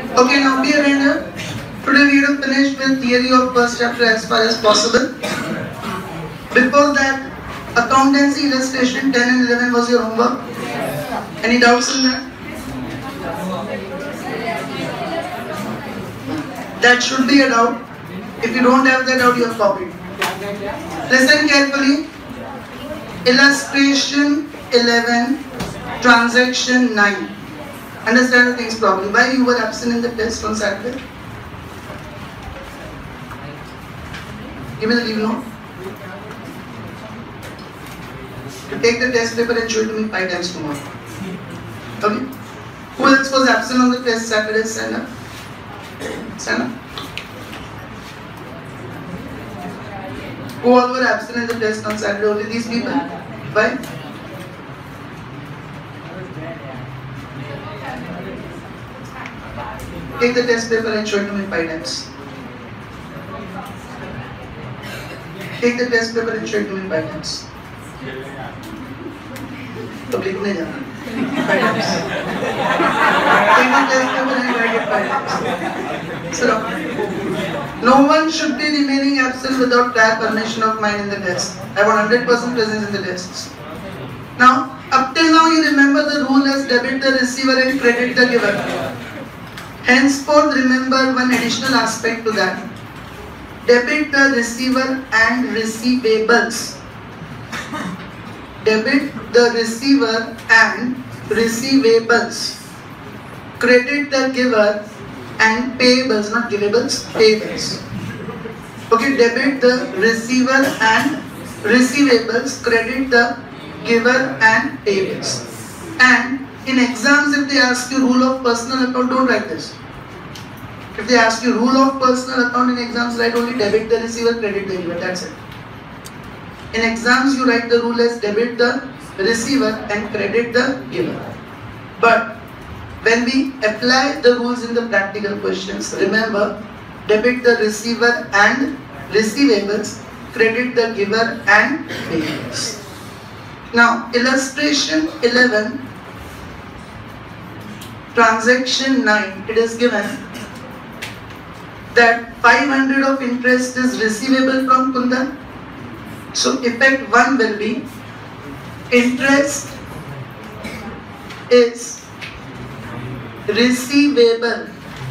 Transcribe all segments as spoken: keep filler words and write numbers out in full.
Okay, now be aware. Today we have finished with theory of first chapter as far as possible. Before that, accountancy illustration ten and eleven was your homework. Any doubts in that? That should be a doubt. If you don't have that doubt, you have copied. Listen carefully. Illustration eleven, transaction nine. Understand the things properly. Why you were absent in the test on Saturday? Give me the leave note. To take the test paper and show it to me five times tomorrow. Okay? Who else was absent on the test Saturday? Stand up. Stand up. Who all were absent in the test on Saturday? Only these people. Why? Take the test paper and show it to me five times. Take the test paper and show it to me five times. तो लिखने जाना five times. Take the test paper and write it five times. So, no one should be remaining absent without prior permission of mine in the test. I want one hundred percent presence in the tests. Now, up till now you remember the rule as debit the receiver and credit the giver. Henceforth, remember one additional aspect to that. Debit the receiver and receivables. Debit the receiver and receivables. Credit the giver and payables, not givables, payables. Okay, debit the receiver and receivables. Credit the giver and payables. And in exams, if they ask you rule of personal account, don't write this. If they ask you rule of personal account in exams, write only debit the receiver, credit the giver. That's it. In exams, you write the rule as debit the receiver and credit the giver. But when we apply the rules in the practical questions, remember debit the receiver and receivables, credit the giver and payables. Now, illustration eleven. Transaction nine, it is given that five hundred of interest is receivable from Kundan. So effect one will be interest is receivable.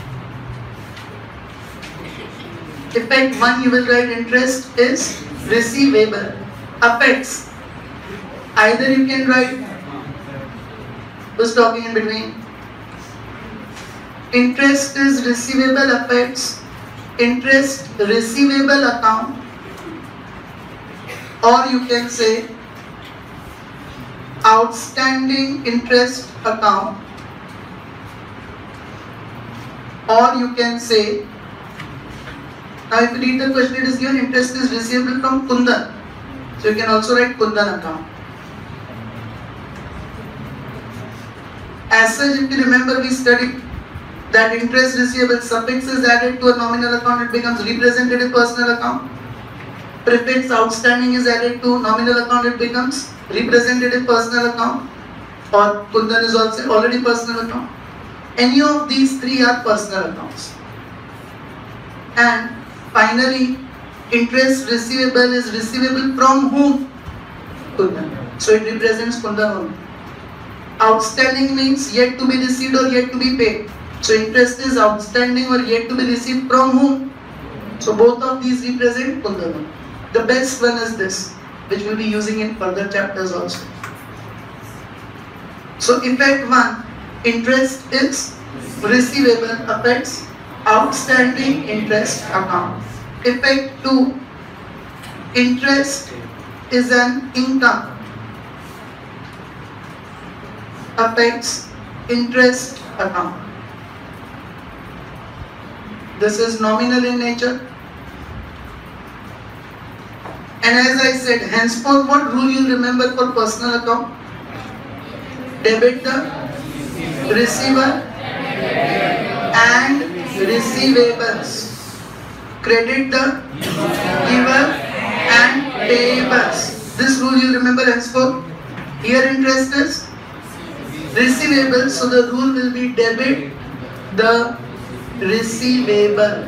Effect one you will write interest is receivable. Effects, either you can write, who's talking in between? Interest is receivable affects interest receivable account, or you can say outstanding interest account, or you can say, now if you read the question, it is given interest is receivable from Kundan, so you can also write Kundan account. As such, if you remember, we studied that interest receivable suffix is added to a nominal account, it becomes representative personal account. Prefix outstanding is added to nominal account, it becomes representative personal account. Or Kundan is also already personal account. Any of these three are personal accounts. And finally, interest receivable is receivable from whom? Kundan. So it represents Kundan only. Outstanding means yet to be received or yet to be paid. So interest is outstanding or yet to be received from whom? So both of these represent Kundan. The best one is this, which we'll be using in further chapters also. So effect one, interest is receivable affects outstanding interest account. Effect two, interest is an income affects interest account. This is nominal in nature. And as I said, henceforth, what rule you remember for personal account? Debit the receiver and receivables. Credit the giver and payables. This rule you remember henceforth. Here interest is receivable, so the rule will be debit the receivable.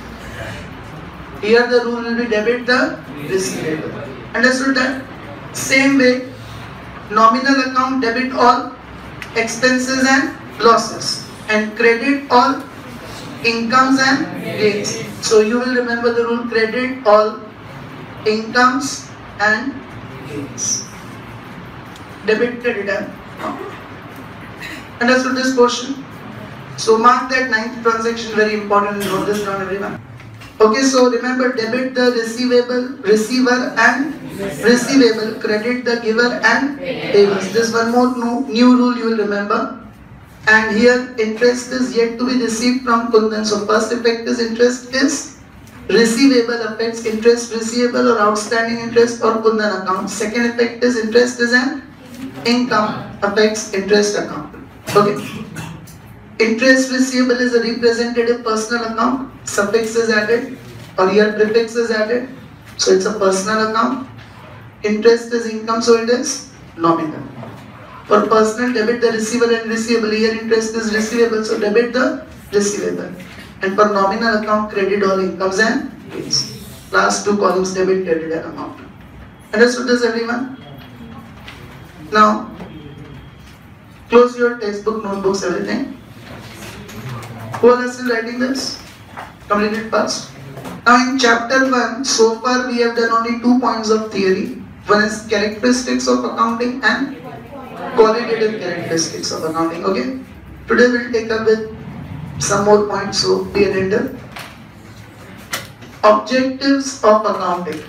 Here the rule will be debit the receivable. Understood that? Same way, nominal account debit all expenses and losses and credit all incomes and gains. So you will remember the rule, credit all incomes and gains. Debit, credit and understood this portion? So mark that ninth transaction, very important, note this down everyone. Okay, so remember, debit the receivable, receiver and receivable, credit the giver and payables. This one more new, new rule you will remember. And here interest is yet to be received from Kundan. So first effect is interest is receivable affects interest receivable or outstanding interest or Kundan account. Second effect is interest is an income affects interest account. Okay. Interest receivable is a representative personal account. Suffix is added or here prefix is added. So it's a personal account. Interest is income, so it is nominal. For personal, debit the receivable and receivable. Here interest is receivable, so debit the receivable. And for nominal account, credit all incomes and gains. Last two columns, debit, credit and amount. Understood this everyone? Now, close your textbook, notebooks, everything. Who are still writing this? Completed fast. Now in chapter one, so far we have done only two points of theory. One is characteristics of accounting and qualitative characteristics of accounting. Okay. Today we'll take up with some more points, so be attentive. Objectives of accounting.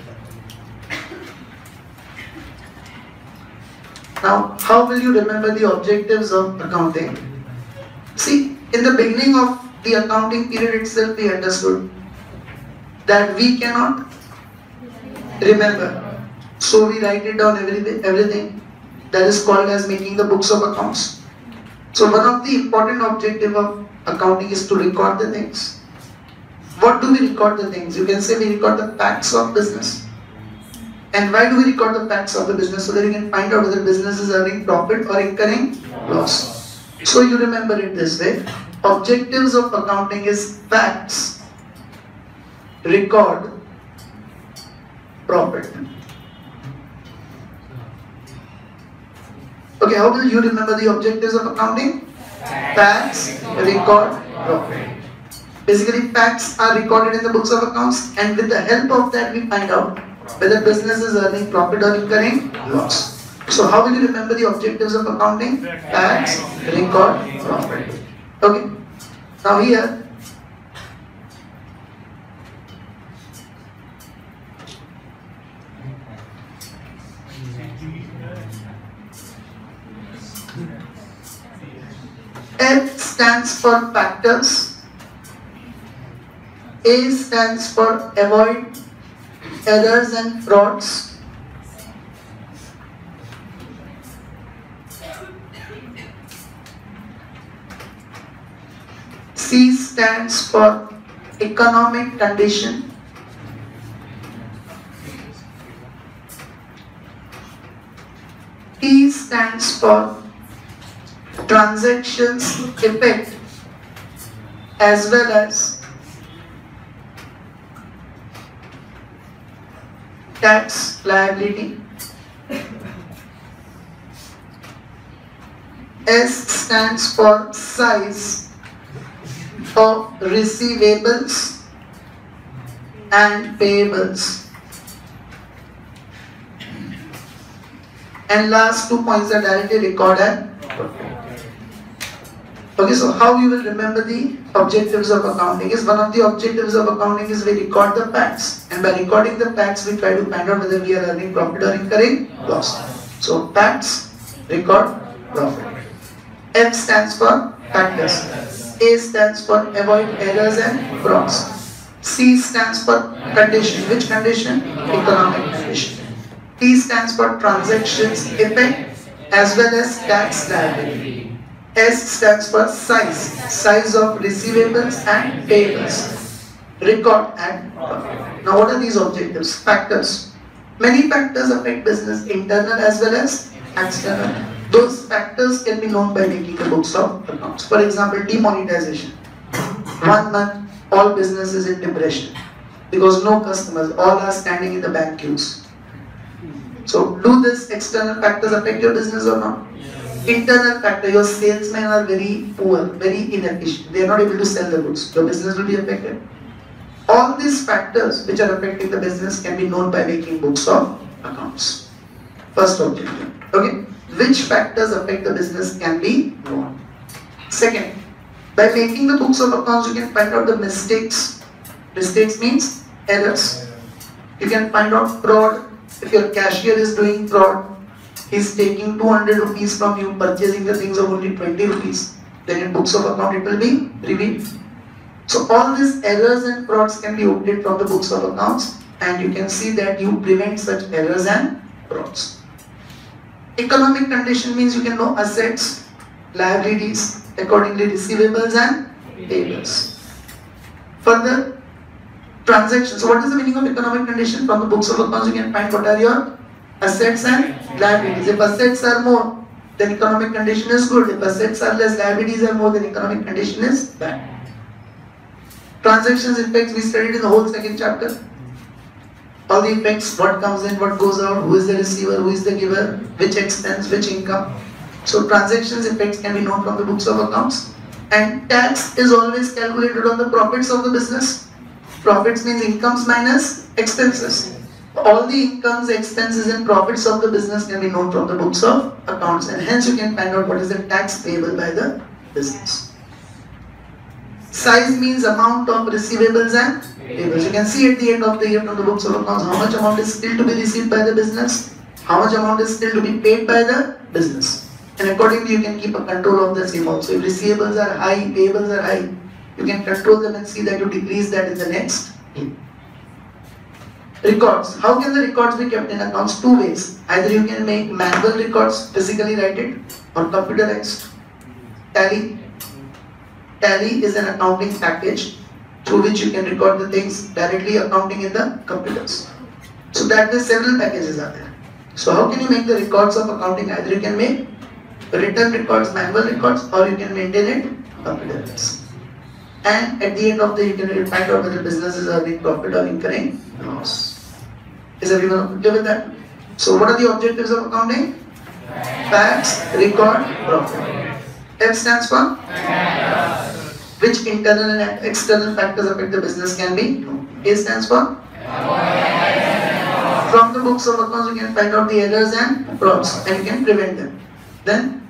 Now, how will you remember the objectives of accounting? See, in the beginning of the accounting period itself, we understood that we cannot remember. So we write it down everything, everything. That is called as making the books of accounts. So one of the important objective of accounting is to record the things. What do we record the things? You can say we record the facts of business. And why do we record the facts of the business? So that we can find out whether business is earning profit or incurring loss. So you remember it this way. Objectives of accounting is facts, record, profit. Okay, how will you remember the objectives of accounting? Facts, record, profit. Basically, facts are recorded in the books of accounts, and with the help of that we find out whether business is earning profit or incurring loss. So how will you remember the objectives of accounting? Facts, record, profit. Okay. Now here, F stands for factors, A stands for avoid errors and frauds, C stands for economic condition, T stands for transactions effect as well as tax liability, S stands for size of receivables and payables, and last two points are directly record and profit. Okay, so how you will remember the objectives of accounting is one of the objectives of accounting is we record the facts, and by recording the facts we try to find out whether we are earning profit or incurring loss. So facts, record, profit. F stands for factors, A stands for avoid errors and frauds, C stands for condition. Which condition? Economic condition. T stands for transactions effect as well as tax liability. S stands for size, size of receivables and payables, record and profit. Now what are these objectives? Factors. Many factors affect business, internal as well as external. Those factors can be known by making the books of accounts. For example, demonetization. One month, all business is in depression because no customers, all are standing in the bank queues. So, do this external factors affect your business or not? Internal factor, your salesmen are very poor, very inefficient. They are not able to sell the goods. Your business will be affected. All these factors which are affecting the business can be known by making books of accounts. First objective. Okay. Which factors affect the business can be known. Second, by making the books of accounts, you can find out the mistakes. Mistakes means errors. You can find out fraud. If your cashier is doing fraud, he's taking two hundred rupees from you, purchasing the things of only twenty rupees. Then in books of account it will be revealed. So all these errors and frauds can be obtained from the books of accounts, and you can see that you prevent such errors and frauds. Economic condition means you can know assets, liabilities, accordingly receivables and payables. Further, transactions. So what is the meaning of economic condition? From the books of accounts you can find what are your assets and liabilities. If assets are more, then economic condition is good. If assets are less, liabilities are more, then economic condition is bad. Transactions effects we studied in the whole second chapter. All the effects, what comes in, what goes out, who is the receiver, who is the giver, which expense, which income. So transactions effects can be known from the books of accounts. And tax is always calculated on the profits of the business. Profits means incomes minus expenses. All the incomes, expenses and profits of the business can be known from the books of accounts, and hence you can find out what is the tax payable by the business. Size means amount of receivables and payables. You can see at the end of the year from the books of accounts how much amount is still to be received by the business, how much amount is still to be paid by the business. And accordingly you can keep a control of the same also. If receivables are high, payables are high, you can control them and see that you decrease that in the next year. Records. How can the records be kept in accounts? Two ways. Either you can make manual records, physically write it, or computerized. Tally. Tally is an accounting package through which you can record the things directly accounting in the computers. So that the several packages are there. So how can you make the records of accounting? Either you can make written records, manual records, or you can maintain it computerized. And at the end of the year, you can find out whether the business is earning profit or incurring loss. Is everyone okay with that? So what are the objectives of accounting? Facts, record, profit. F stands for? Which internal and external factors affect the business can be? A stands for? From the books of accounts you can find out the errors and frauds and you can prevent them. Then?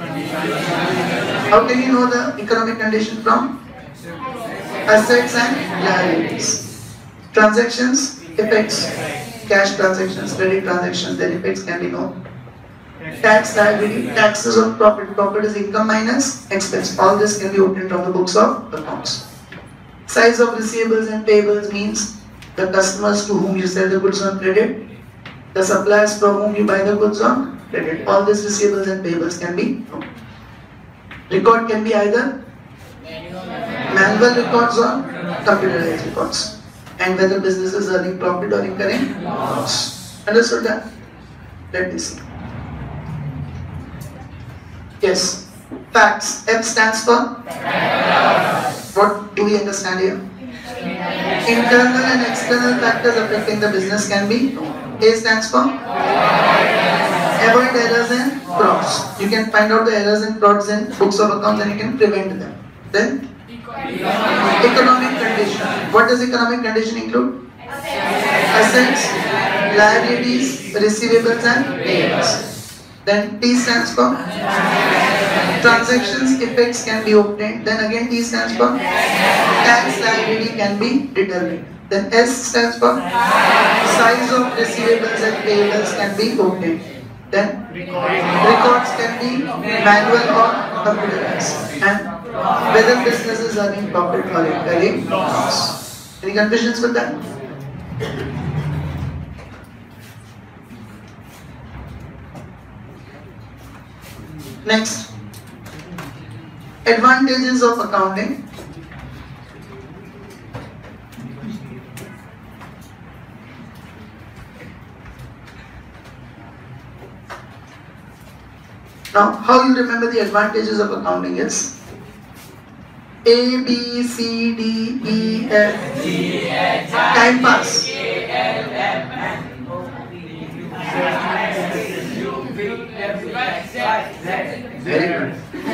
How can you know the economic condition from? Assets and liabilities. Transactions, effects, cash transactions, credit transactions, their effects can be known. Tax liability, taxes on profit, profit is income minus expense. All this can be obtained from the books of accounts. Size of receivables and payables means the customers to whom you sell the goods on credit, the suppliers from whom you buy the goods on credit. All these receivables and payables can be known. Record can be either manual records or computerized records, and whether business is earning profit or incurring loss. Understood that? Let me see. Yes. Facts. F stands for? What do we understand here? Internal and external factors affecting the business can be known. A stands for? Avoid errors and frauds. You can find out the errors and frauds in books of accounts and you can prevent them. Then? Economic condition. What does economic condition include? Assets, liabilities, receivables and payables. Then T stands for? Transactions effects can be obtained. Then again T stands for? Tax liability can be determined. Then S stands for? Size of receivables and payables can be obtained. Then records can be manual or computerized. And whether business is earning profit or incurring loss. Any confusions with that? Next, advantages of accounting. Now, how you remember the advantages of accounting is, A, B, C, D, E, F, G, H, time pass. Very good.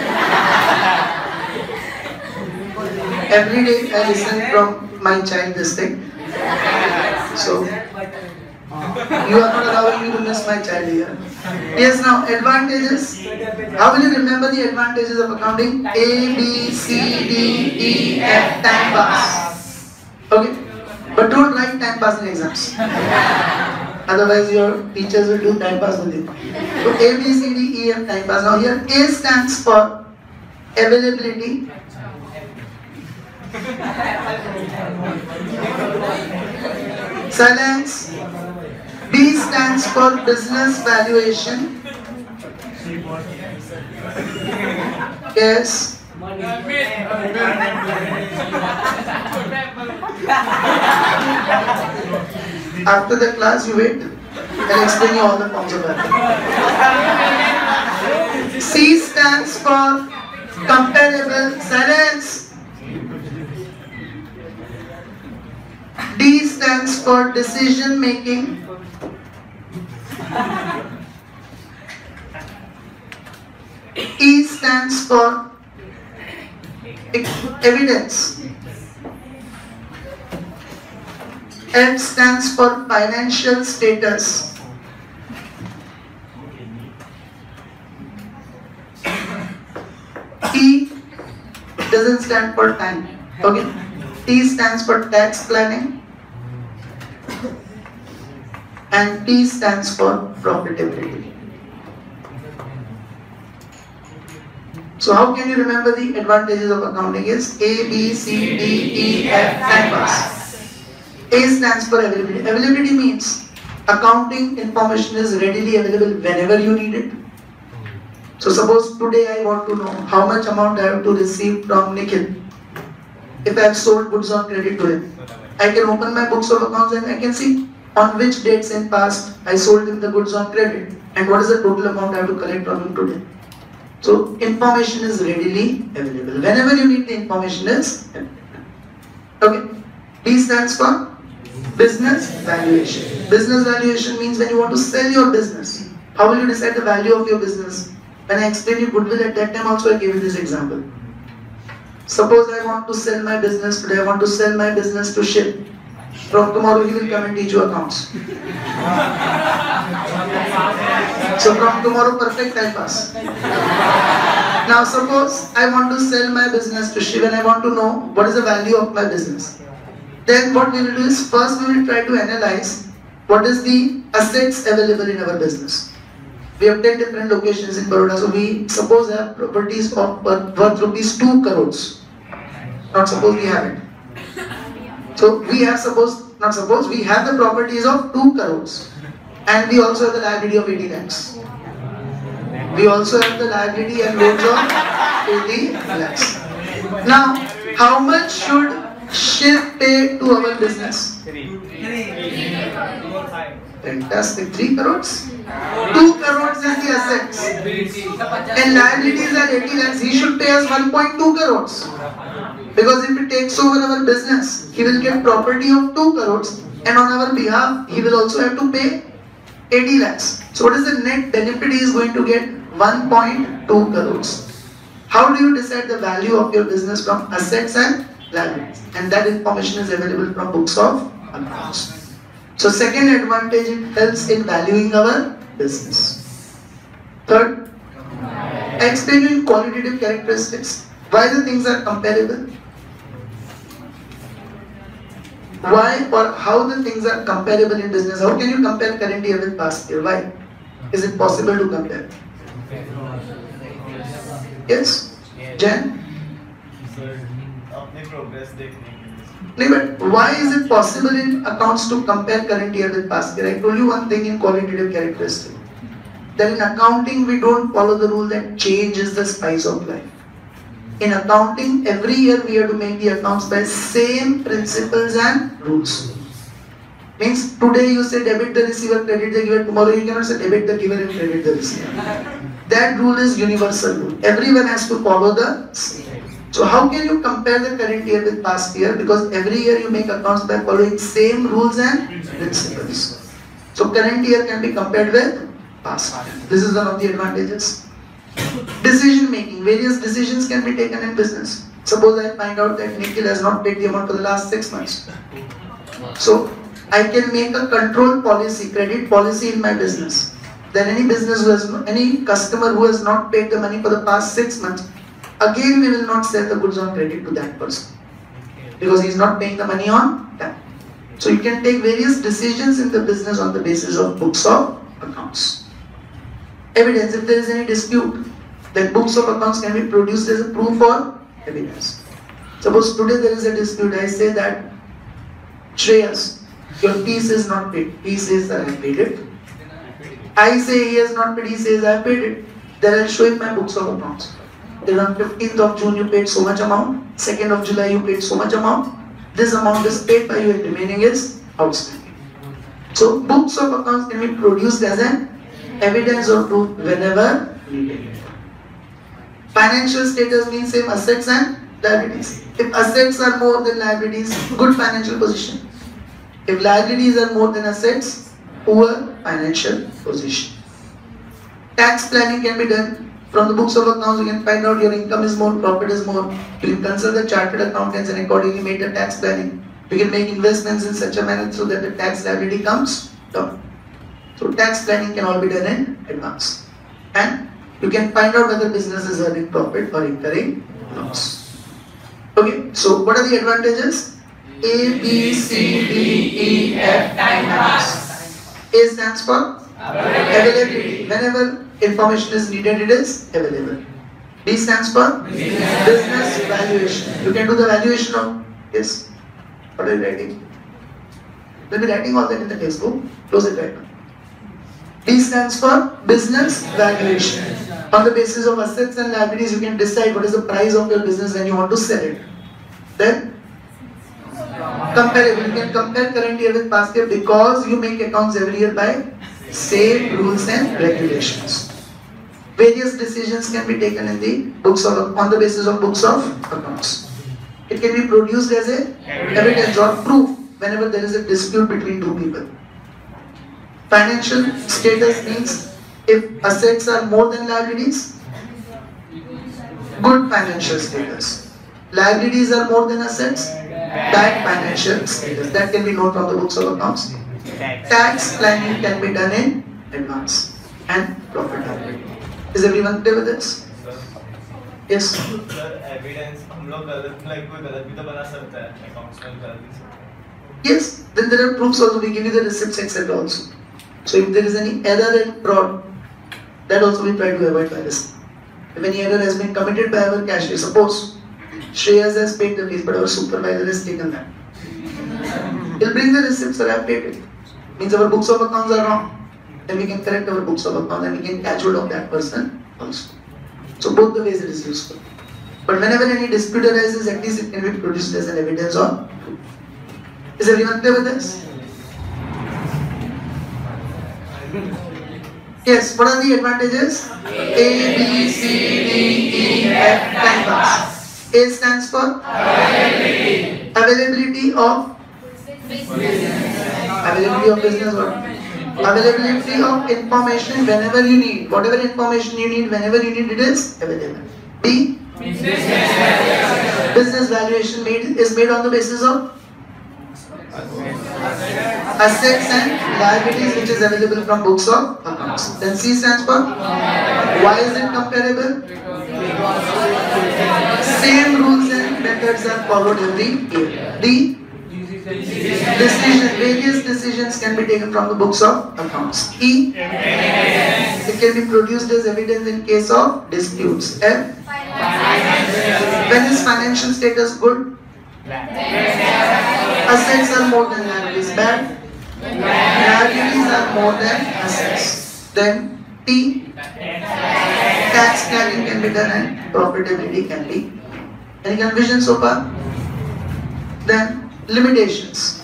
Every day I listen from my child this thing. So you are not allowing me to miss my child here. Yes, now advantages. How will you remember the advantages of accounting? A, B, C, D, E, F, time pass. Okay? But don't write time pass in exams. Otherwise your teachers will do time pass with you. So A, B, C, D, E, F, time pass. Now here A stands for availability. Silence. B stands for business valuation. Yes. After the class you wait. I'll explain you all the forms of value. C stands for comparable. Silence. D stands for decision making. E stands for evidence. F stands for financial status. T doesn't stand for time. Okay. T stands for tax planning. And P stands for profitability. So how can you remember the advantages of accounting is A, B, C, D, E, F, time pass. A stands for availability. Availability means accounting information is readily available whenever you need it. So suppose today I want to know how much amount I have to receive from Nikhil. If I have sold goods on credit to him, I can open my books of accounts and I can see on which dates in past I sold him the goods on credit and what is the total amount I have to collect from him today. So information is readily available. Whenever you need the information is available. Okay. B stands for business valuation. Business valuation means when you want to sell your business. How will you decide the value of your business? When I explained you goodwill at that time also I gave you this example. Suppose I want to sell my business today, I want to sell my business to Shiv. From tomorrow he will come and teach you accounts. So from tomorrow perfect time pass. Now suppose I want to sell my business to Shiv and I want to know what is the value of my business. Then what we will do is first we will try to analyze what is the assets available in our business. We have ten different locations in Baroda, so we suppose have properties of worth rupees two crores. Not suppose we have it. So we have suppose, not suppose, we have the properties of two crores. And we also have the liability of eighty lakhs. We also have the liability and loans of eighty lakhs. Now, how much should Shiv pay to our business? Fantastic. three crores? two crores is the assets. And liabilities are eighty lakhs. He should pay us one point two crores. Because if he takes over our business, he will get property of two crores. And on our behalf, he will also have to pay eighty lakhs. So what is the net benefit he is going to get? one point two crores. How do you decide the value of your business from assets and liabilities? And that information is available from books of accounts. So second advantage, it helps in valuing our business. Third, explaining qualitative characteristics. Why the things are comparable? Why or how the things are comparable in business? How can you compare current year with past year? Why? Is it possible to compare? Yes? Jen? No, but why is it possible in accounts to compare current year with past year? I told you one thing in qualitative characteristic. That in accounting we don't follow the rule that change is the spice of life. In accounting, every year we have to make the accounts by same principles and rules. Means today you say debit the receiver, credit the giver. Tomorrow you cannot say debit the giver and credit the receiver. That rule is universal rule. Everyone has to follow the same. So how can you compare the current year with past year? Because every year you make accounts by following same rules and principles. So current year can be compared with past. This is one of the advantages. Decision making. Various decisions can be taken in business. Suppose I find out that Nikhil has not paid the amount for the last six months. So I can make a control policy, credit policy in my business. Then any business who has, any customer who has not paid the money for the past six months, again we will not sell the goods on credit to that person. Because he is not paying the money on time. So you can take various decisions in the business on the basis of books of accounts. Evidence, if there is any dispute, then books of accounts can be produced as a proof or evidence. Suppose today there is a dispute, I say that Shreyas, your piece is not paid. He says that I paid it. I say he has not paid, he says I paid it. Then I'll show him my books of accounts. Then on fifteenth of June you paid so much amount, second of July you paid so much amount, this amount is paid by you and remaining is outstanding. So books of accounts can be produced as an evidence or proof whenever needed. Financial status means same assets and liabilities. If assets are more than liabilities, good financial position. If liabilities are more than assets, poor financial position. Tax planning can be done. From the books of accounts, you can find out your income is more, profit is more. You can consult the chartered accountants and accordingly make the tax planning. You can make investments in such a manner so that the tax liability comes down. So tax planning can all be done in advance. And you can find out whether business is earning profit or incurring loss. Okay, so what are the advantages? A, B, C, D, E, F, and S. A stands for availability. Whenever information is needed, it is available. B stands for business, business valuation. You can do the valuation of, yes. What are you writing? We'll be writing all that in the textbook. Close it right now. D stands for business valuation. On the basis of assets and liabilities, you can decide what is the price of your business when you want to sell it. Then, comparable. You can compare current year with past year because you make accounts every year by same rules and regulations. Various decisions can be taken in the books of, on the basis of books of accounts. It can be produced as a evidence or proof whenever there is a dispute between two people. Financial status means if assets are more than liabilities, good financial status. Liabilities are more than assets, bad financial status. That can be known from the books of accounts. Tax planning can be done in advance. And profitability. Is everyone clear with this? Yes. Sir, evidence हम लोग गलत like कोई गलत भी तो बना सकता है accounts में गलत. Yes. Then there are proofs also. We give you the receipts et cetera also. So if there is any error and fraud, that also we try to avoid by this. If any error has been committed by our cashier, suppose Shreyas has paid the fees, but our supervisor has taken that. He'll bring the receipts, sir, I have paid it. Means our books of accounts are wrong. Then we can correct our books of accounts and we can catch hold of that person also. So both the ways it is useful. But whenever any dispute arises, at least it can be produced as an evidence or proof. Is everyone clear with this? Yes, what are the advantages? A, B, C, D, E, F, time pass. A stands for availability. Availability of availability of business work. Availability of information whenever you need. Whatever information you need, whenever you need, it is available. B, business valuation. Business valuation made is made on the basis of assets and liabilities, which is available from books of accounts. Then C stands for why is it comparable? Same rules and methods are followed every year. D, decision. Various decisions can be taken from the books of accounts. E, it can be produced as evidence in case of disputes. F, when is financial status good? Assets are more than liabilities. Bad, liabilities are more than assets. Then T, tax planning can be done and profitability can be. Any confusion so far? Then limitations.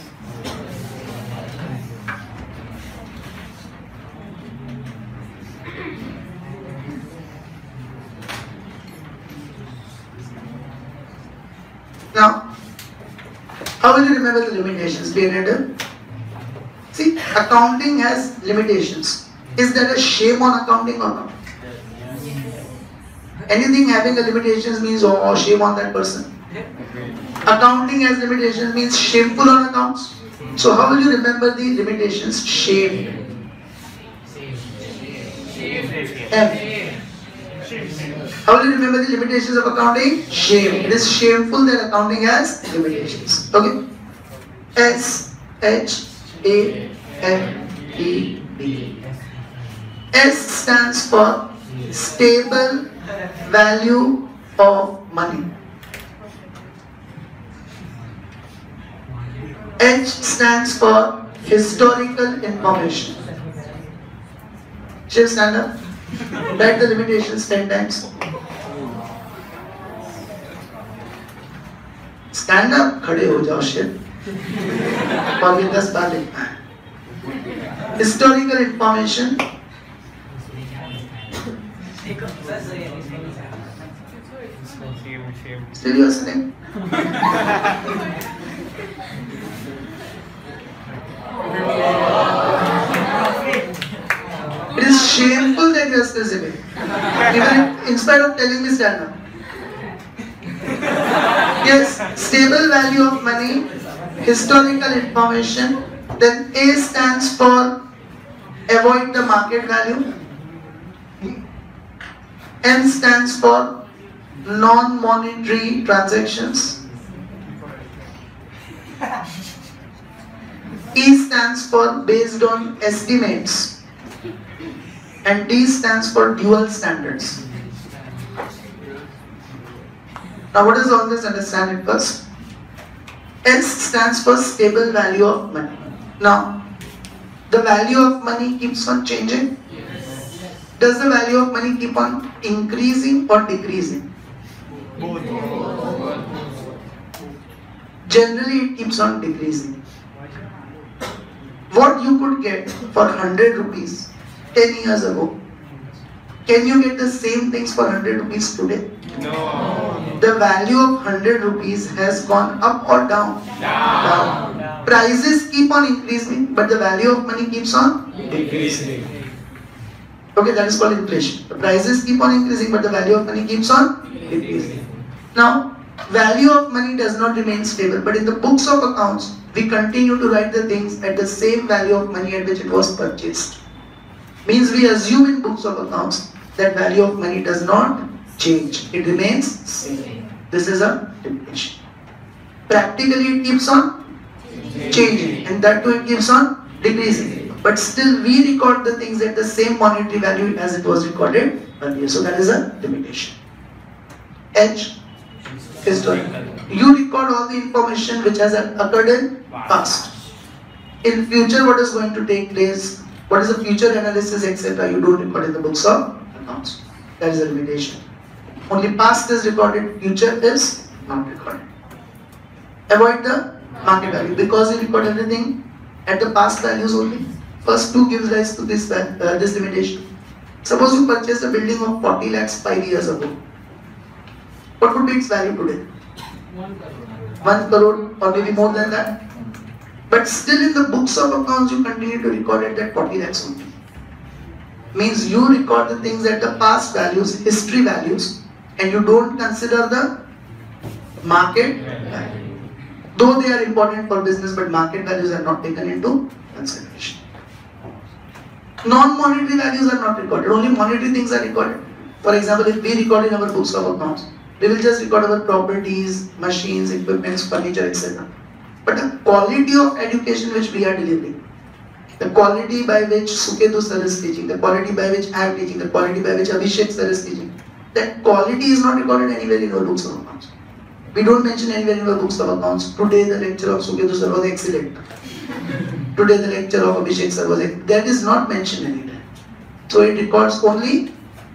How will you remember the limitations? P and L? See, accounting has limitations. Is there a shame on accounting or not? Anything having a limitations means oh, oh shame on that person. Accounting has limitations means shameful on accounts. So how will you remember the limitations? Shame. M. How will you remember the limitations of accounting? Shame. It is shameful that accounting has limitations. Okay. S H A M E D. S stands for stable value of money. H stands for historical information. Shall stand up? Write the limitations ten times. Stand up, खड़े हो जाओ shit. और ये दस बार लिखना है. Historical information. Still you are sitting? It is shameful that you are still sitting. Even in spite of telling me stand up. Yes, stable value of money, historical information. Then A stands for avoid the market value. M stands for non-monetary transactions. E stands for based on estimates. And D stands for dual standards. Now what is all this? Understand it first. S stands for stable value of money. Now, the value of money keeps on changing. Does the value of money keep on increasing or decreasing? Generally, it keeps on decreasing. What you could get for one hundred rupees ten years ago, can you get the same things for one hundred rupees today? No. The value of one hundred rupees has gone up or down? Down. Down. Prices keep on increasing, but the value of money keeps on Decreasing. Okay, that is called inflation. The prices keep on increasing, but the value of money keeps on decreasing. Now, value of money does not remain stable, but in the books of accounts, we continue to write the things at the same value of money at which it was purchased. Means we assume in books of accounts that value of money does not change. It remains same. This is a limitation. Practically, it keeps on changing, and that too it keeps on decreasing. But still we record the things at the same monetary value as it was recorded earlier. So that is a limitation. H, historical. You record all the information which has occurred in past. In future, what is going to take place, what is the future analysis, et cetera, you don't record in the books of accounts. That is a limitation. Only past is recorded, future is not recorded. Avoid the market value because you record everything at the past values only. First two gives rise to this, uh, this limitation. Suppose you purchased a building of forty lakhs five years ago. What would be its value today? One crore or maybe more than that. But still in the books of accounts you continue to record it at forty lakhs only. Means you record the things at the past values, history values, and you don't consider the market value. Though they are important for business, but market values are not taken into consideration. Non-monetary values are not recorded, only monetary things are recorded. For example, if we record in our books of accounts, we will just record our properties, machines, equipments, furniture, et cetera. But the quality of education which we are delivering, the quality by which Suketu sir is teaching, the quality by which I am teaching, the quality by which Abhishek sir is teaching, that quality is not recorded anywhere in our books of accounts. We don't mention anywhere in our books of accounts. Today the lecture of Suketu sir was excellent. Today the lecture of Abhishek sir was excellent. That is not mentioned anywhere. So it records only,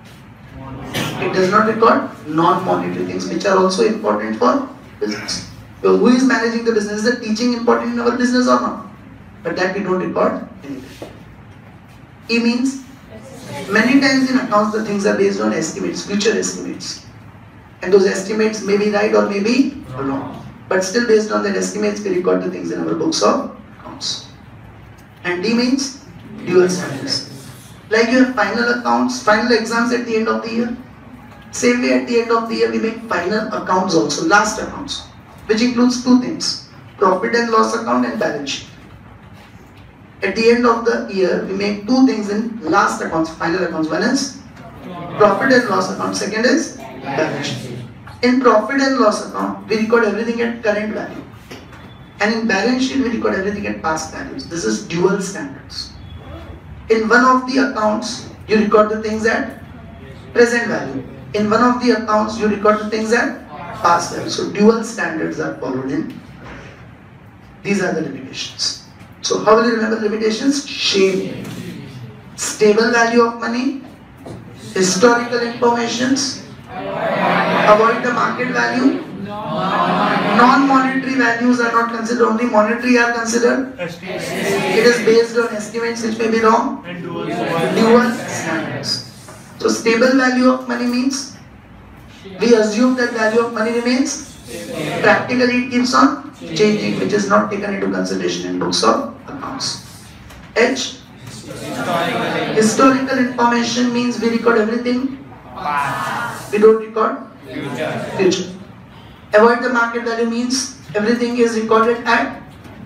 it does not record non-monetary things which are also important for business. So who is managing the business? Is the teaching important in our business or not? But that we don't record anywhere. E means many times in accounts the things are based on estimates, future estimates. And those estimates may be right or may be wrong. but still based on their estimates we record the things in our books of accounts. And D means dual standards. Like you have final accounts, final exams at the end of the year. Same way at the end of the year we make final accounts also, last accounts, which includes two things, profit and loss account and balance sheet. At the end of the year we make two things in last accounts, final accounts. One is profit and loss account, second is balance sheet. In profit and loss account we record everything at current value, and in balance sheet we record everything at past values. This is dual standards. In one of the accounts you record the things at present value. In one of the accounts you record the things at past value. So dual standards are followed in. These are the limitations. So how will you remember the limitations? Shame. Stable value of money. Historical informations. Avoid the market value. Non-monetary values are not considered, only monetary are considered. It is based on estimates which may be wrong. Dual standards. So stable value of money means we assume that value of money remains. Practically it keeps on changing, which is not taken into consideration in books of accounts. H. Historical information means we record everything. We don't record future. Avoid the market value means everything is recorded at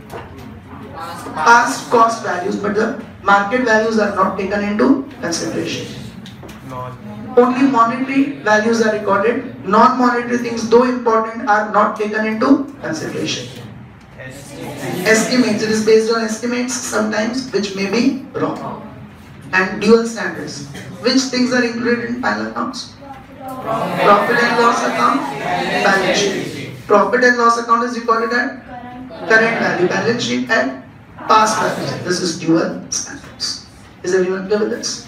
past cost values, but the market values are not taken into consideration. Only monetary values are recorded. Non-monetary things, though important, are not taken into consideration. Estimates, it is based on estimates sometimes which may be wrong. And dual standards. Which things are included in final accounts? Profit and loss account, balance sheet. Profit and loss account is recorded at current value, balance sheet at past value. This is dual standards. Is everyone clear with this?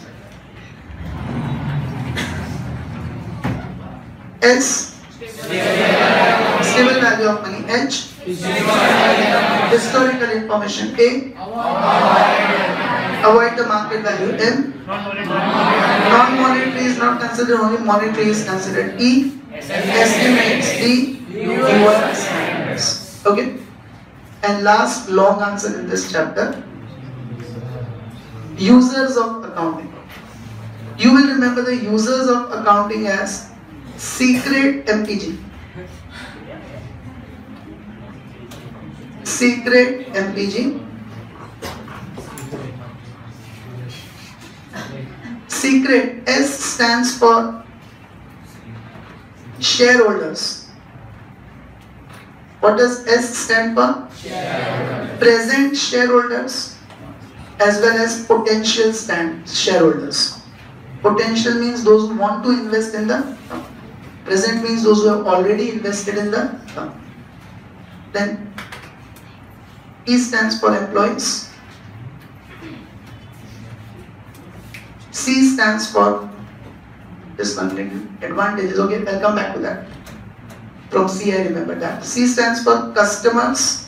S. Stable value of money. H. Historical information. A. Avoid the market value. M. Non-monetary is not considered, only monetary is considered. E. Estimates. D. Dual standards. Okay. And last long answer in this chapter. Users of accounting. You will remember the users of accounting as secret M P G. Secret M P G. Secret, S stands for shareholders. What does S stand for? Shareholders. Present shareholders as well as potential stand shareholders. Potential means those who want to invest in the company. Present means those who have already invested in the company. Then E stands for employees. C stands for this one, advantages. Okay, I'll come back to that. From C I remember that. C stands for customers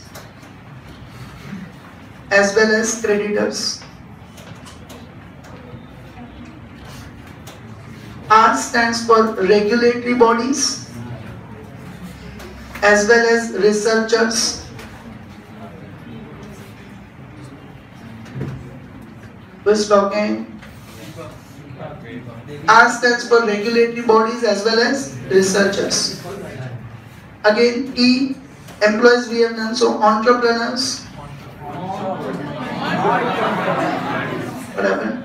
as well as creditors. R stands for regulatory bodies as well as researchers. Who's talking? R stands for regulatory bodies as well as researchers. Again, E, employees we have done, so entrepreneurs. What happened?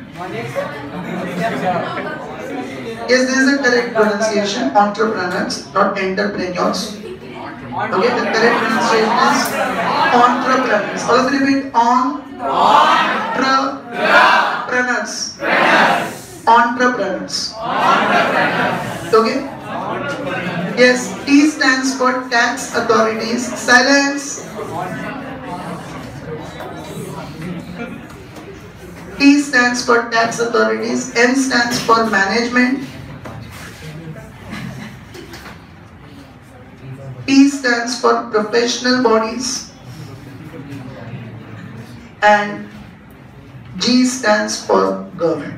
Yes, this is the correct pronunciation, entrepreneurs, not entrepreneurs. Okay, the correct pronunciation is entrepreneurs. All of you repeat, entrepreneurs. Entrepreneurs. Okay? Yes, T stands for tax authorities. Silence. T stands for tax authorities. M stands for management. P stands for professional bodies. And G stands for government.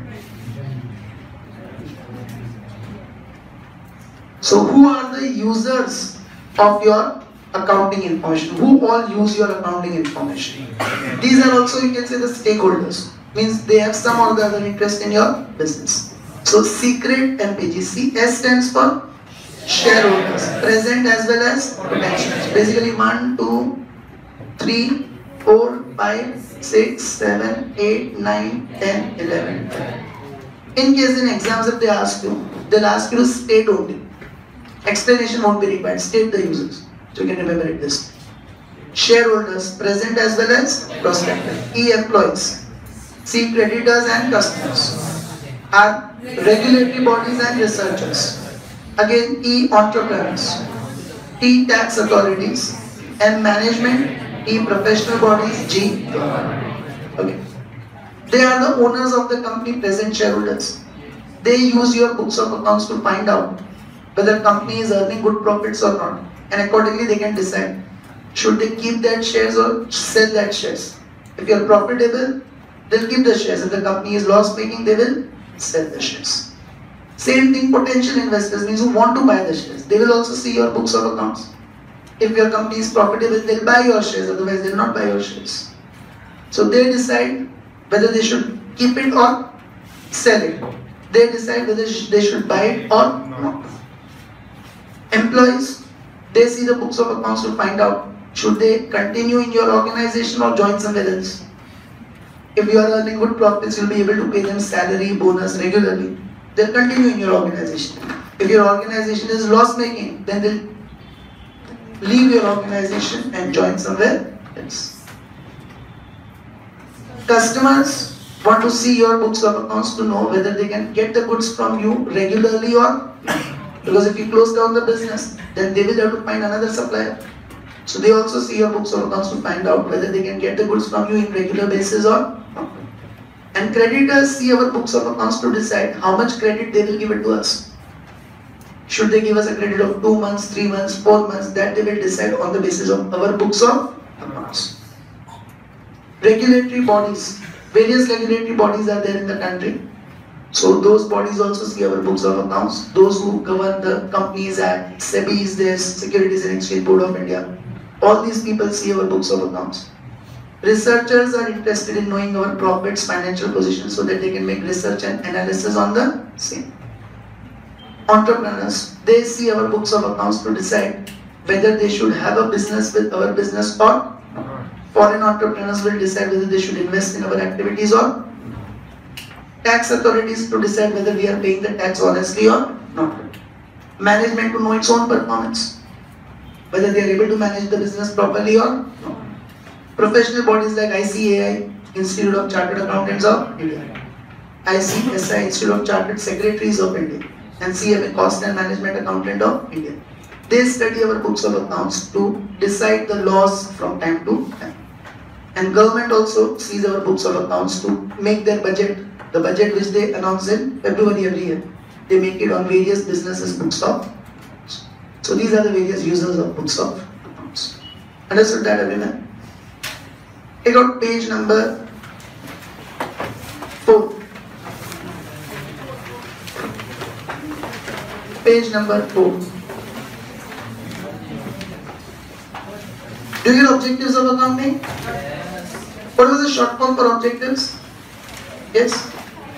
So who are the users of your accounting information. Who all use your accounting information? These are also, you can say, the stakeholders. Means they have some or the other interest in your business. So secret M P G. C S stands for shareholders, present as well as potential. Basically one, two, three, four, five, six, seven, eight, nine, ten, eleven, twelve. In case in exams if they ask you, they'll ask you to state only. Explanation won't be required. State the users. So you can remember it this. Shareholders, present as well as prospective. E employees. C creditors and customers. R regulatory bodies and researchers. Again E entrepreneurs. T tax authorities. M management. E professional bodies. G okay. They are the owners of the company, present shareholders. They use your books of accounts to find out whether company is earning good profits or not, and accordingly they can decide should they keep that shares or sell that shares. If you are profitable, they'll keep the shares. If the company is loss making, they will sell the shares. Same thing, potential investors means who want to buy the shares. They will also see your books of accounts. If your company is profitable, they'll buy your shares, otherwise they'll not buy your shares. So they decide whether they should keep it or sell it. They decide whether they should buy it or not. Employees, they see the books of accounts to find out should they continue in your organization or join somewhere else. If you are earning good profits, you'll be able to pay them salary, bonus regularly. They'll continue in your organization. If your organization is loss making, then they'll leave your organization and join somewhere else. Customers want to see your books of accounts to know whether they can get the goods from you regularly or not. Because if you close down the business, then they will have to find another supplier. So they also see your books of accounts to find out whether they can get the goods from you in regular basis or not. And creditors see our books of accounts to decide how much credit they will give it to us. Should they give us a credit of two months, three months, four months, that they will decide on the basis of our books of accounts. Regulatory bodies, various regulatory bodies are there in the country. So those bodies also see our books of accounts. Those who govern the Companies Act, SEBI is there, Securities and Exchange Board of India. All these people see our books of accounts. Researchers are interested in knowing our profits, financial position, so that they can make research and analysis on the same. Entrepreneurs, they see our books of accounts to decide whether they should have a business with our business or not. Foreign entrepreneurs will decide whether they should invest in our activities or not. Tax authorities to decide whether we are paying the tax honestly or not. Management to know its own performance, whether they are able to manage the business properly or not. Professional bodies like I C A I, Institute of Chartered Accountants of India, I C S I, Institute of Chartered Secretaries of India, and C M A, Cost and Management Accountant of India. They study our books of accounts to decide the laws from time to time. And government also sees our books of accounts to make their budget, the budget which they announce in February every year. They make it on various businesses' books of accounts. So these are the various users of books of accounts. Understood that, everyone? Take out page number four. Page number four. Do you get objectives of accounting? What was the short form for objectives? Yes?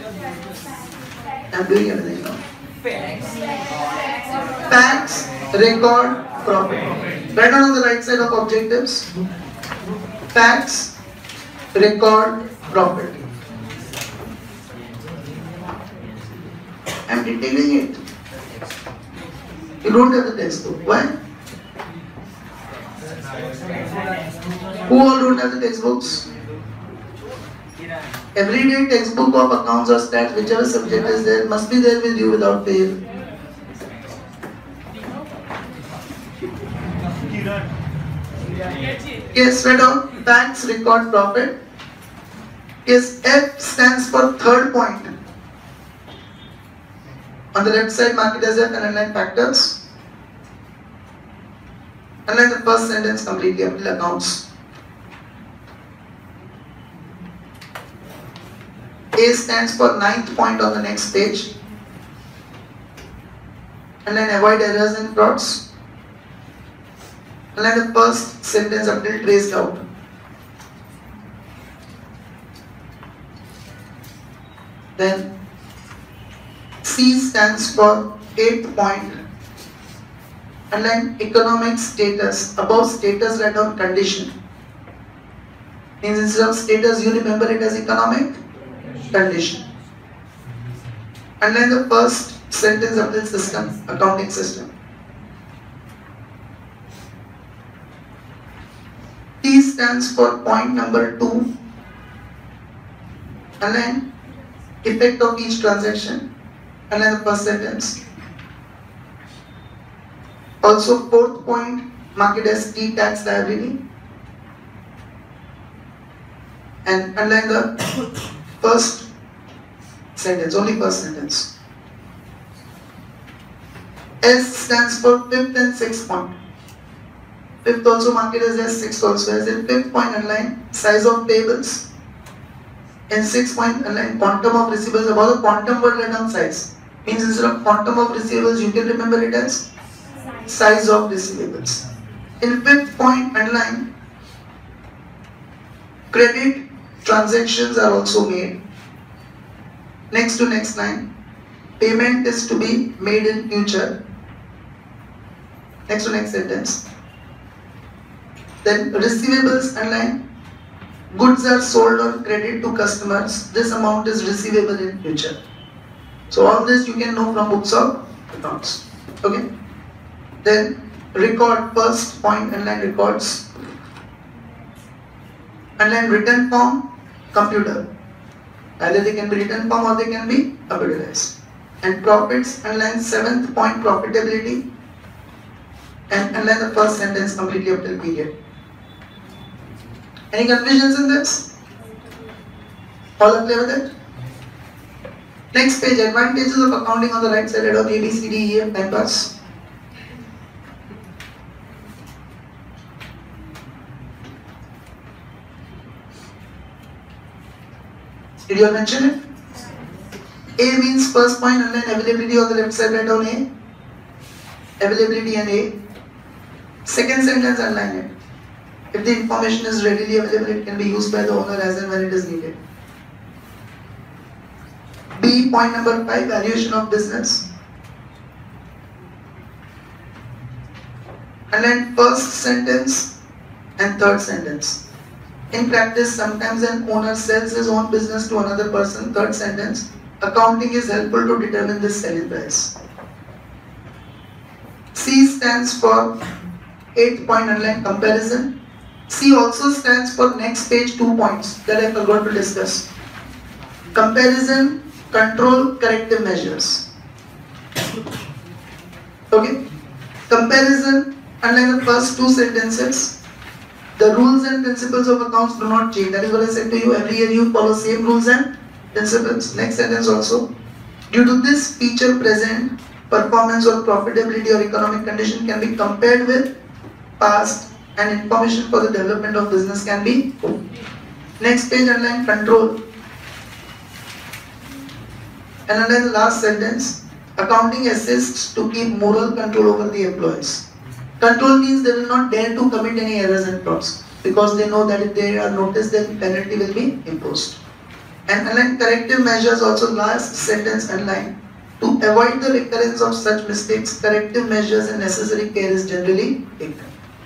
I'm doing everything now. Facts, record, profit. Write down on the right side of objectives. Facts, record, profit. I'm detailing it. You don't have the textbook. Why? Who all don't have the textbooks? Everyday textbook of accounts or stats, whichever subject is there, must be there with you without fail. Yes, write down facts, record, profit. Yes, F stands for third point. On the left side, mark it as F and underline factors. Underline the first sentence completely, April accounts. A stands for ninth point on the next page. And then avoid errors and frauds. Underline the first sentence until traced out. Then C stands for eighth point. Underline economic status. Above status, write down condition. Means instead of status, you remember it as economic condition. Underline the first sentence of the system, accounting system. T stands for point number two. Underline effect of each transaction. Underline the first sentence. Also, fourth point, mark it as T tax liability. And underline the first sentence, only first sentence. S stands for fifth and sixth point. Fifth also mark it as S, sixth also as in fifth point underline size of payables. And sixth point underline quantum of receivables. About the quantum word write down size. Means instead of quantum of receivables, you can remember it as size of receivables. In fifth point underline credit transactions are also made. Next to next line, payment is to be made in future. Next to next sentence. Then receivables underline goods are sold on credit to customers. This amount is receivable in future. So all this you can know from books of accounts. Okay. Then record, first point underline records. Underline written form, computer. Either they can be written form or they can be computerized. And profits, underline seventh point profitability. And underline the first sentence completely up till period. Any confusions in this? All are clear with it? Next page, advantages of accounting on the right side of A, B, C, D, E, F, time pass. Did you all mention it? A means first point underline availability on the left side, write down A. Availability and A. Second sentence underline it. If the information is readily available, it can be used by the owner as and when it is needed. B, point number five, valuation of business. Underline first sentence and third sentence. In practice, sometimes an owner sells his own business to another person. Third sentence. Accounting is helpful to determine the selling price. C stands for eighth point underline comparison. C also stands for next page two points that I forgot to discuss. Comparison, control, corrective measures. Okay. Comparison, underline the first two sentences. The rules and principles of accounts do not change. That is what I said to you. Every year you follow same rules and principles. Next sentence also. Due to this feature present, performance or profitability or economic condition can be compared with past and information for the development of business can be. Next page underline control. And underline the last sentence. Accounting assists to keep moral control over the employees. Control means they will not dare to commit any errors and frauds because they know that if they are noticed, then penalty will be imposed. And underline corrective measures also, last sentence underline. To avoid the recurrence of such mistakes, corrective measures and necessary care is generally taken.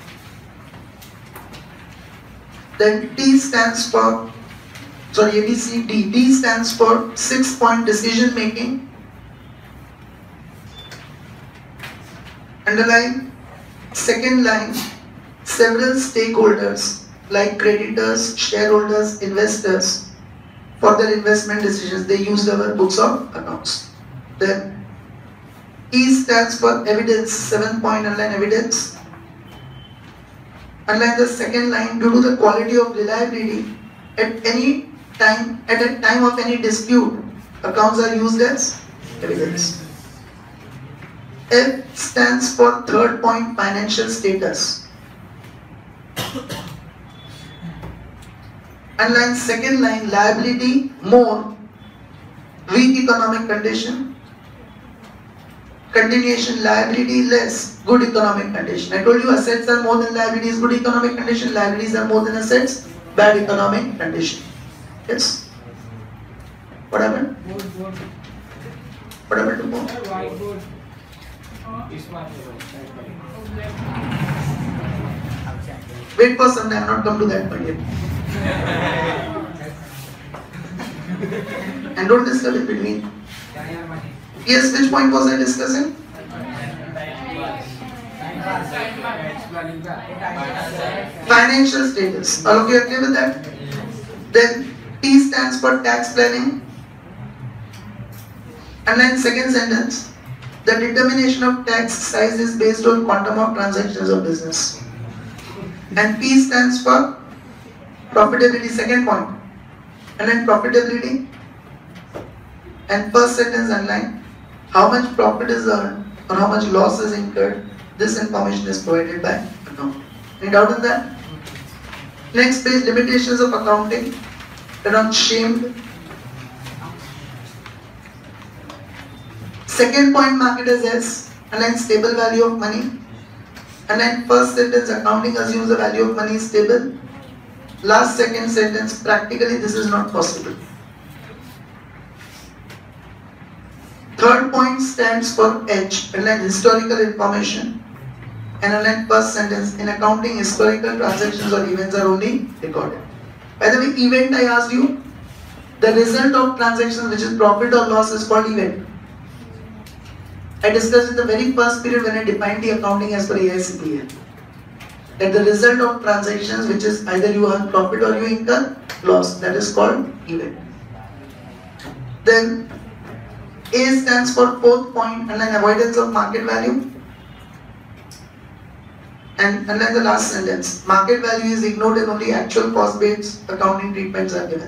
Then T stands for, sorry, A, B, C, D. D stands for six point decision making. Underline second line, several stakeholders like creditors, shareholders, investors for their investment decisions. They use our books of accounts. Then E stands for evidence, seven point underline evidence. Underline the second line, due to the quality of reliability, at any time, at a time of any dispute, accounts are used as evidence. F stands for third point, financial status. Underline second line, liability, more, weak economic condition, Continuation, liability less, good economic condition. I told you assets are more than liabilities, good economic condition. Liabilities are more than assets, bad economic condition. Yes? What happened? What happened to board? Wait for some time, I have not come to that point yet. And don't discuss it between. Yes, which point was I discussing? Financial status. Are you okay with that? Then T stands for tax planning. And then second sentence, the determination of tax size is based on quantum of transactions of business. And P stands for profitability, second point. And then profitability. And first sentence underline, how much profit is earned or how much loss is incurred. This information is provided by account. Any doubt on that? Next page, limitations of accounting. They're not shamed. Second point, market as S, and then stable value of money. And then first sentence, accounting assumes the value of money is stable. Last second sentence, practically this is not possible. Third point stands for H, and then historical information. And then first sentence, in accounting, historical transactions or events are only recorded. By the way, event I asked you, the result of transaction which is profit or loss is called event. I discussed in the very first period when I defined the accounting as per A I C P A. That the result of transactions which is either you earn profit or you incur loss, that is called event. Then A stands for fourth point, and then avoidance of market value. And, and then the last sentence, market value is ignored and only actual cost-based accounting treatments are given.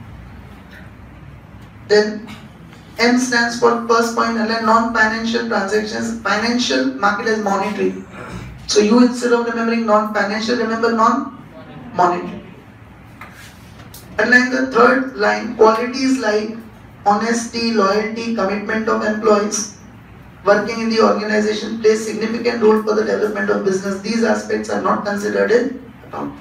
Then M stands for first point, and then non-financial transactions. Financial, market as monetary. So you, instead of remembering non-financial, remember non-monetary. And then the third line, qualities like honesty, loyalty, commitment of employees working in the organization play significant role for the development of business. These aspects are not considered in account.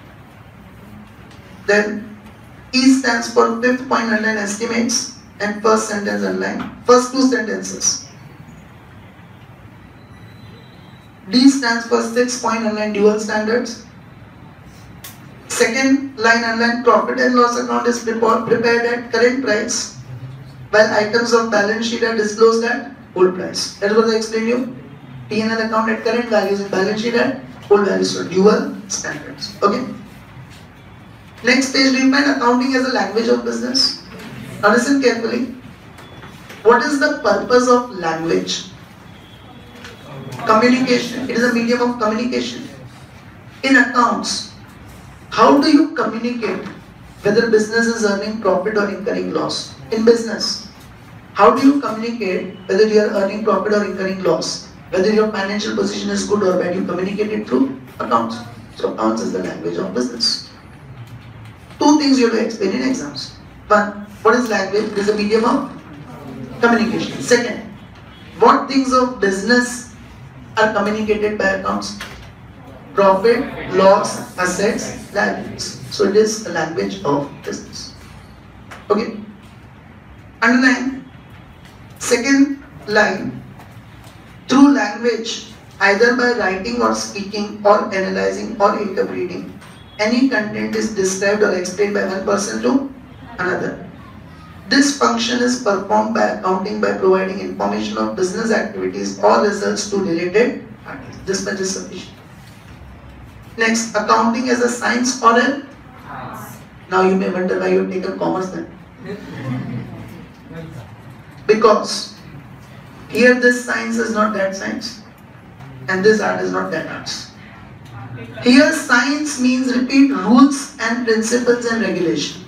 Then E stands for fifth point, and then estimates, and first sentence underline. First two sentences. D stands for sixth point, and then dual standards. Second line underline, profit and loss account is prepared at current price, while items of balance sheet are disclosed at old price. That is what I explained you. P and L account at current values and balance sheet at old values. So dual standards. Okay. Next page, we find accounting as a language of business. Now listen carefully. What is the purpose of language? Communication. It is a medium of communication. In accounts, how do you communicate whether business is earning profit or incurring loss? In business, how do you communicate whether you are earning profit or incurring loss? Whether your financial position is good or bad, you communicate it through accounts. So accounts is the language of business. Two things you have to explain in exams. One, what is language? It is a medium of communication. Second, what things of business are communicated by accounts? Profit, loss, assets, liabilities. So it is a language of business. Okay. Underline. Second line, through language, either by writing or speaking or analyzing or interpreting, any content is described or explained by one person to another. This function is performed by accounting by providing information of business activities or results to related parties. This much is sufficient. Next, accounting as a science or an art. Now you may wonder why you have taken commerce then. Because here this science is not that science and this art is not that arts. Here science means, repeat, rules and principles and regulation.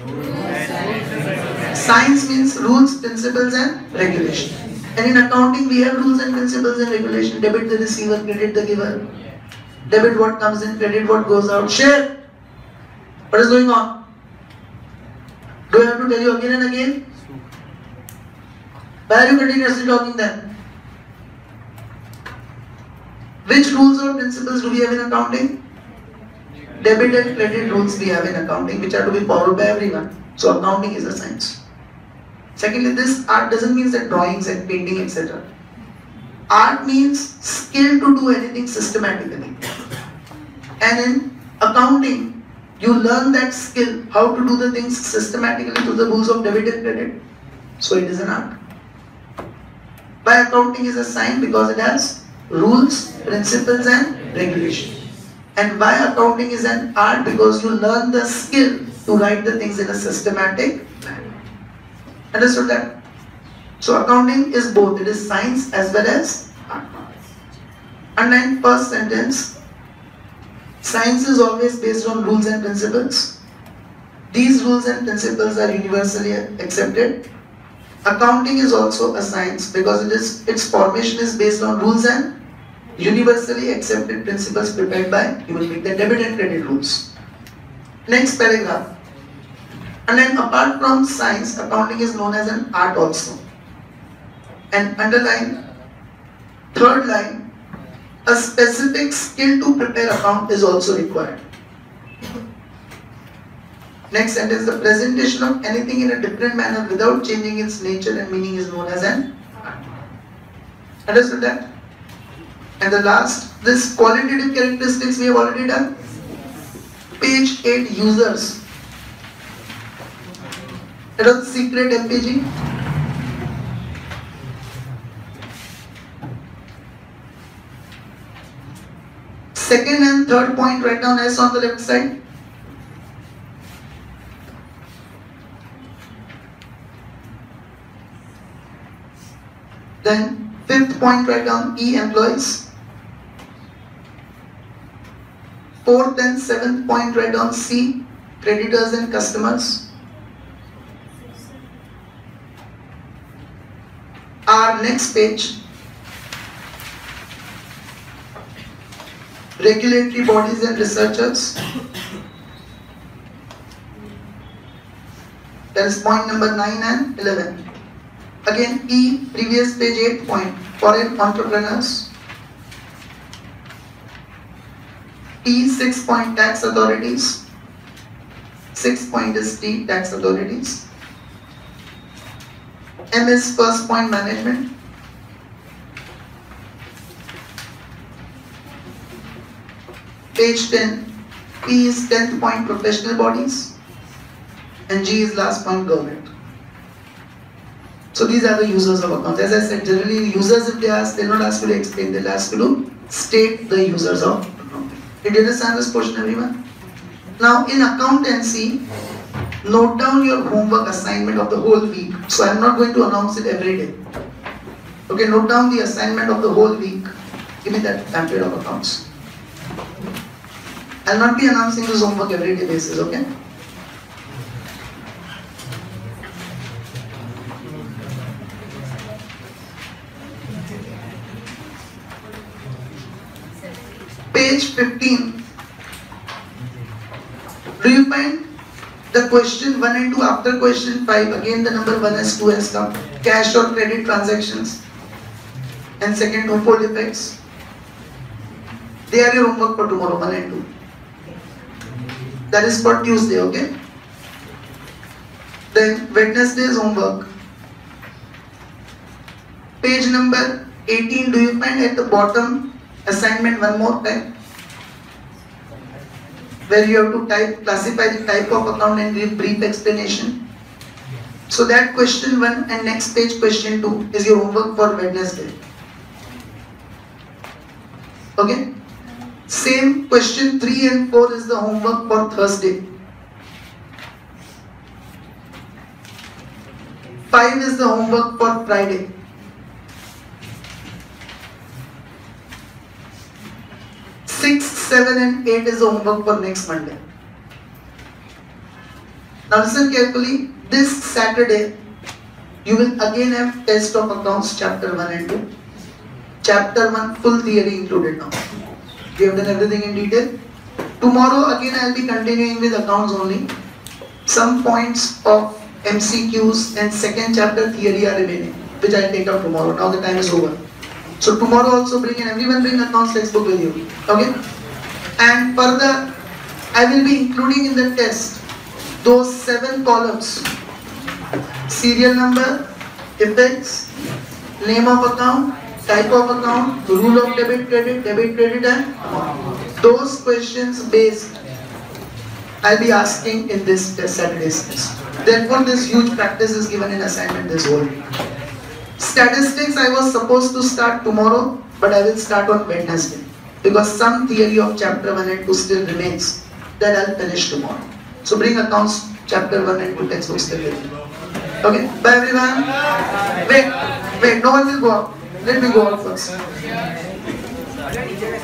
Science means rules, principles and regulation. And in accounting we have rules and principles and regulation. Debit the receiver, credit the giver. Debit what comes in, credit what goes out. Share. What is going on? Do I have to tell you again and again? Why are you continuously talking then? Which rules or principles do we have in accounting? Debit and credit rules we have in accounting, which are to be followed by everyone. So accounting is a science. Secondly, this art doesn't mean that drawings and painting, et cetera. Art means skill to do anything systematically. And in accounting, you learn that skill, how to do the things systematically to the rules of debit and credit. So it is an art. Why accounting is a science? Because it has rules, principles and regulation. And why accounting is an art? Because you learn the skill to write the things in a systematic manner. Understood that? So accounting is both. It is science as well as art. Underline first sentence. Science is always based on rules and principles. These rules and principles are universally accepted. Accounting is also a science because it is, its formation is based on rules and universally accepted principles prepared by human beings, the debit and credit rules. Next paragraph. And then apart from science, accounting is known as an art also. And underline, third line, a specific skill to prepare account is also required. Next sentence, the presentation of anything in a different manner without changing its nature and meaning is known as an art. Understood that? And the last, this qualitative characteristics we have already done. Page eight, users. It was secret M P G. Second and third point, write down S on the left side. Then fifth point, write down E, employees. Fourth and seventh point, write down C, creditors and customers. Our next page, regulatory bodies and researchers. That is point number nine and eleven. Again, E, previous page eight point, foreign entrepreneurs. T, six point, tax authorities. Six point is T, tax authorities. M is first point, management. Page ten, P is tenth point, professional bodies. And G is last point, government. So these are the users of accounts. As I said, generally users, if they ask, they'll not ask you to explain, they'll ask you to state the users of accounting. Did you understand this question, everyone? Now in accountancy, note down your homework assignment of the whole week. So I'm not going to announce it every day. Okay, note down the assignment of the whole week. Give me that pamphlet of accounts. I'll not be announcing this homework every day basis, okay? Page fifteen. Do you find the question one and two after question five? Again the number one has two has come. Cash or credit transactions. And second, twofold effects. They are your homework for tomorrow, one and two. That is for Tuesday, okay? Then Wednesday's homework. Page number eighteen, do you find at the bottom assignment one more time? Where you have to type, classify the type of account and give brief explanation. So that question one and next page question two is your homework for Wednesday. Okay? Same question three and four is the homework for Thursday. five is the homework for Friday. six, seven and eight is the homework for next Monday. Now listen carefully. This Saturday, you will again have test of accounts chapter one and two. Chapter one full theory included now. We have done everything in detail. Tomorrow again I will be continuing with accounts only. Some points of M C Qs and second chapter theory are remaining, which I will take up tomorrow. Now the time is over. So tomorrow also bring in, everyone bring accounts textbook with you. Okay? And further, I will be including in the test those seven columns. Serial number, effects, name of account, type of account, rule of debit credit, debit credit, and those questions based I'll be asking in this test, Saturday's test. Therefore, this huge practice is given in assignment this whole week. Statistics I was supposed to start tomorrow, but I will start on Wednesday because some theory of chapter one and two still remains that I'll finish tomorrow. So bring accounts chapter one and two textbooks still with you. Okay, bye everyone. Wait, wait, no one will go out. Let me go out first.